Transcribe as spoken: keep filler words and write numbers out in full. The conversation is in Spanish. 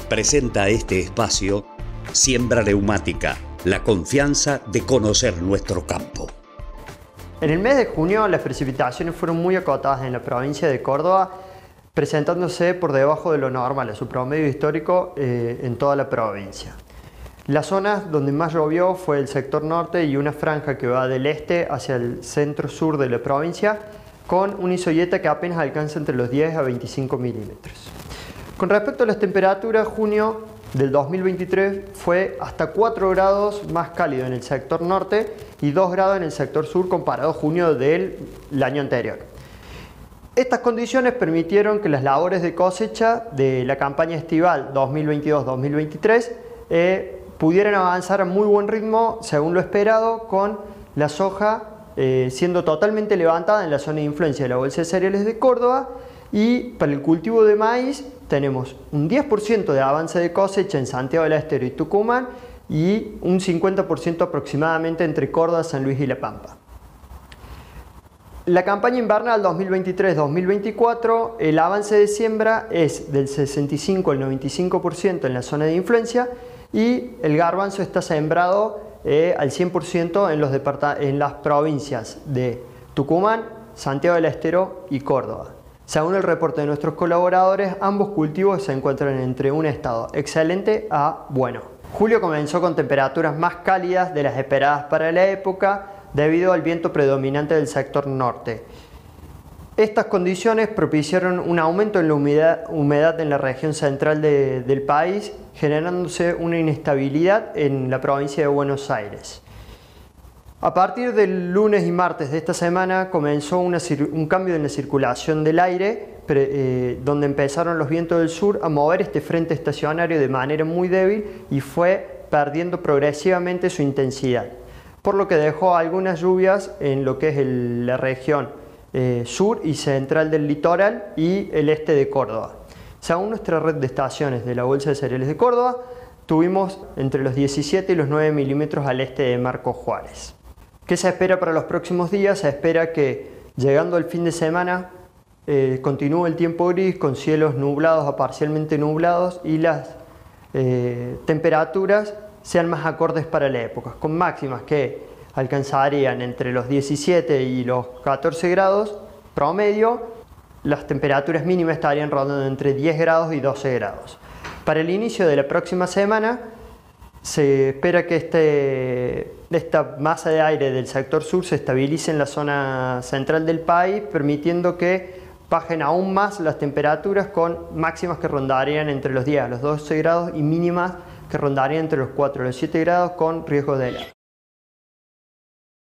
presenta este espacio Siembra Neumática, la confianza de conocer nuestro campo. En el mes de junio las precipitaciones fueron muy acotadas en la provincia de Córdoba, presentándose por debajo de lo normal, a su promedio histórico eh, en toda la provincia. Las zonas donde más llovió fue el sector norte y una franja que va del este hacia el centro-sur de la provincia, con una isoyeta que apenas alcanza entre los diez a veinticinco milímetros. Con respecto a las temperaturas, junio del dos mil veintitrés fue hasta cuatro grados más cálido en el sector norte y dos grados en el sector sur comparado a junio del año anterior. Estas condiciones permitieron que las labores de cosecha de la campaña estival dos mil veintidós dos mil veintitrés eh, pudieran avanzar a muy buen ritmo según lo esperado, con la soja eh, siendo totalmente levantada en la zona de influencia de la Bolsa de Cereales de Córdoba, y para el cultivo de maíz tenemos un diez por ciento de avance de cosecha en Santiago del Estero y Tucumán y un cincuenta por ciento aproximadamente entre Córdoba, San Luis y La Pampa. La campaña invernal dos mil veintitrés dos mil veinticuatro, el avance de siembra es del sesenta y cinco al noventa y cinco por ciento en la zona de influencia y el garbanzo está sembrado eh, al cien por ciento en, los en las provincias de Tucumán, Santiago del Estero y Córdoba. Según el reporte de nuestros colaboradores, ambos cultivos se encuentran entre un estado excelente a bueno. Julio comenzó con temperaturas más cálidas de las esperadas para la época debido al viento predominante del sector norte. Estas condiciones propiciaron un aumento en la humedad, humedad en la región central de, del país, generándose una inestabilidad en la provincia de Buenos Aires. A partir del lunes y martes de esta semana comenzó una, un cambio en la circulación del aire, pre, eh, donde empezaron los vientos del sur a mover este frente estacionario de manera muy débil y fue perdiendo progresivamente su intensidad, por lo que dejó algunas lluvias en lo que es el, la región eh, sur y central del litoral y el este de Córdoba. Según nuestra red de estaciones de la Bolsa de Cereales de Córdoba, tuvimos entre los diecisiete y los nueve milímetros al este de Marcos Juárez. ¿Qué se espera para los próximos días? Se espera que llegando al fin de semana eh, continúe el tiempo gris con cielos nublados a parcialmente nublados y las eh, temperaturas sean más acordes para la época, con máximas que alcanzarían entre los diecisiete y los catorce grados promedio. Las temperaturas mínimas estarían rondando entre diez grados y doce grados. Para el inicio de la próxima semana se espera que este, esta masa de aire del sector sur se estabilice en la zona central del país, permitiendo que bajen aún más las temperaturas, con máximas que rondarían entre los diez a los doce grados y mínimas que rondarían entre los cuatro a los siete grados con riesgo de helada.